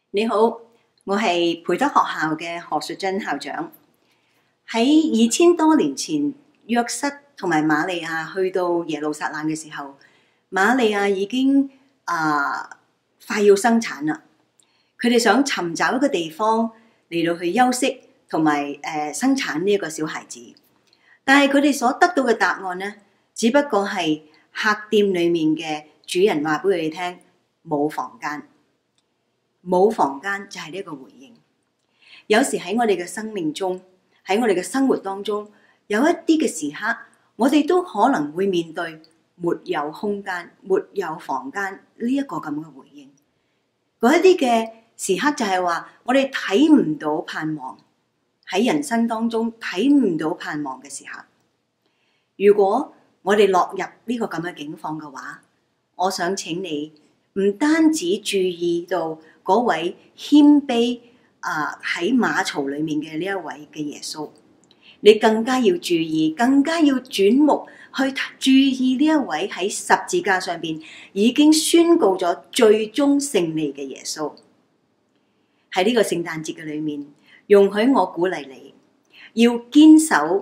你好，我係培德學校嘅何淑珍校長。喺2000多年前，約瑟同埋瑪利亞去到耶路撒冷嘅時候，瑪利亞已經快要生產啦。佢哋想尋找一個地方嚟到去休息同埋生產呢一個小孩子，但係佢哋所得到嘅答案呢，只不過係客店裡面嘅主人話俾佢哋聽冇房間。冇房間就係呢一個回應。有時喺我哋嘅生命中，喺我哋嘅生活當中，有一啲嘅時刻，我哋都可能會面對沒有空間、沒有房間呢一個咁嘅回應。嗰一啲嘅時刻就係話，我哋睇唔到盼望，喺人生當中睇唔到盼望嘅時刻。如果我哋落入呢個咁嘅境況嘅話，我想請你唔單止注意到嗰位謙卑喺馬槽裡面嘅呢一位嘅耶穌，你更加要注意，更加要轉目去注意呢一位喺十字架上邊已經宣告咗最終勝利嘅耶穌。喺呢個聖誕節嘅裡面，容許我鼓勵你，要堅守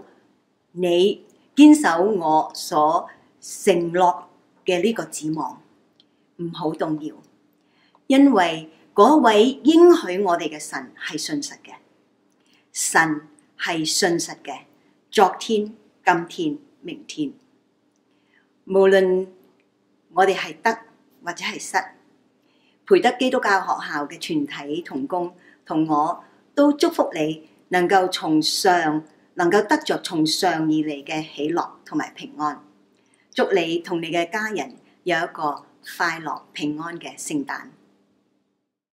我所承諾嘅呢個指望，唔好動搖，因為嗰位應許我哋嘅神係信實嘅，神係信實嘅，昨天、今天、明天，無論我哋係得或者係失，培德基督教學校嘅全體同工同我都祝福你能夠得着從上而嚟嘅喜樂同埋平安。祝你同你嘅家人有一個快樂平安嘅聖誕。